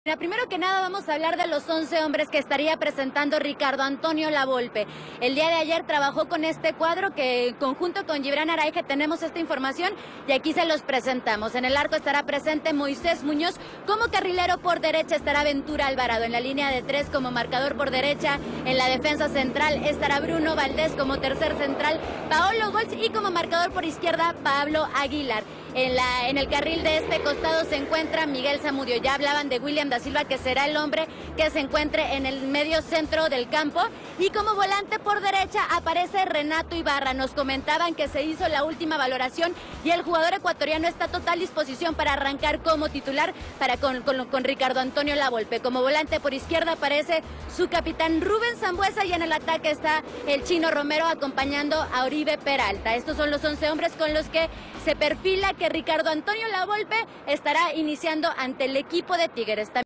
Mira, primero que nada vamos a hablar de los 11 hombres que estaría presentando Ricardo Antonio Lavolpe. El día de ayer trabajó con este cuadro que en conjunto con Gibran Araige tenemos esta información y aquí se los presentamos. En el arco estará presente Moisés Muñoz, como carrilero por derecha estará Ventura Alvarado, en la línea de 3 como marcador por derecha, en la defensa central estará Bruno Valdés como tercer central, Paolo Goltz y como marcador por izquierda Pablo Aguilar. En el carril de este costado se encuentra Miguel Zamudio. Ya hablaban de William da Silva, que será el hombre que se encuentre en el medio centro del campo. Y como volante por derecha aparece Renato Ibarra. Nos comentaban que se hizo la última valoración y el jugador ecuatoriano está a total disposición para arrancar como titular con Ricardo Antonio Lavolpe. Como volante por izquierda aparece su capitán Rubén Sambueza y en el ataque está el Chino Romero acompañando a Oribe Peralta. Estos son los 11 hombres con los que se perfila que Ricardo Antonio Lavolpe estará iniciando ante el equipo de Tigres.